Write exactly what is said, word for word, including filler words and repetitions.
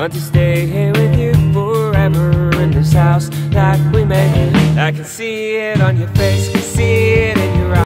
Want to stay here with you forever in this house that we made. I can see it on your face, can see it in your eyes.